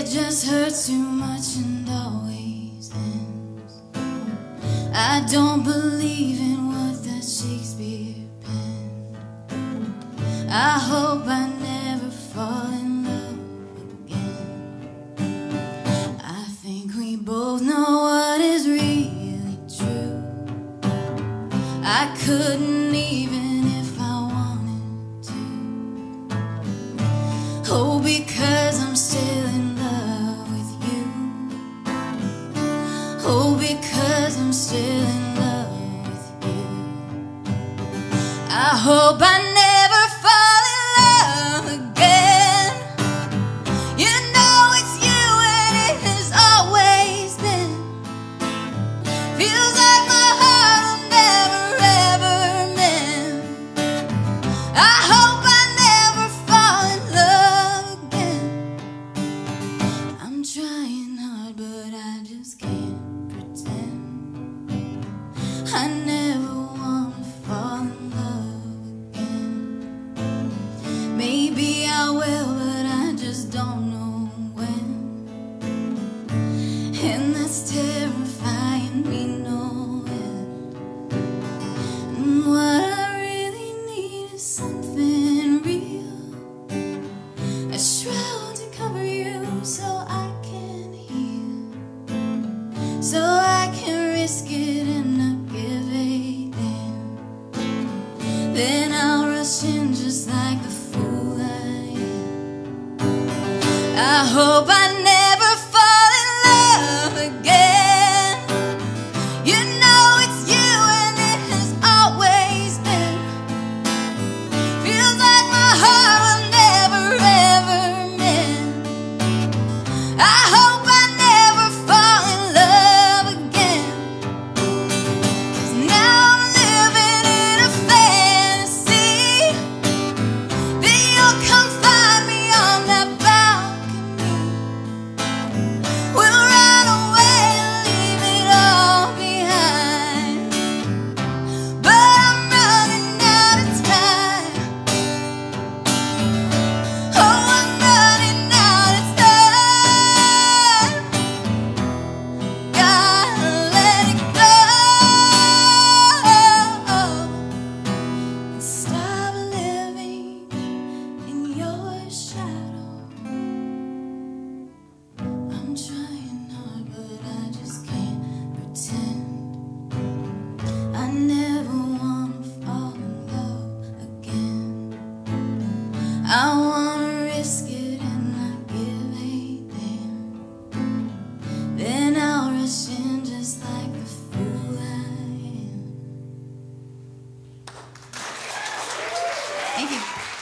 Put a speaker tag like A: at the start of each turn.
A: It just hurts too much and always ends. I don't believe in what that Shakespeare penned. I hope I never fall in love again. I think we both know what is really true. I couldn't even if I wanted to. Oh, because I'm still in love with you. Oh, because I'm still in love with you. I hope I never fall in love again. You know it's you and it has always been. Feels like my heart will never ever mend. I hope I never fall in love again. I'm trying hard but I just can't pretend. I never wanna fall in love again. Maybe I will, but I just don't know when. And that's terrifying, we know it. And what I really need is something real, a shroud to cover you so I can heal, so I can risk it and not give a damn. Then I'll rush in just like the fool I am. I hope I never fall in love again. You know it's you and it has always been. Feels like my heart will never ever mend. I hope I never fall in love again. 'Cause now I'm living in a fantasy that you'll come find me on that balcony. We'll run away and leave it all behind. But I'm running out of time. Oh, I'm running out of time. Gotta let it go and stop living in your shadow. I'm trying hard but I just can't pretend. I never wanna fall in love again. I wanna risk it and not give a damn. Then I'll rush in just like the fool I am. Thank you.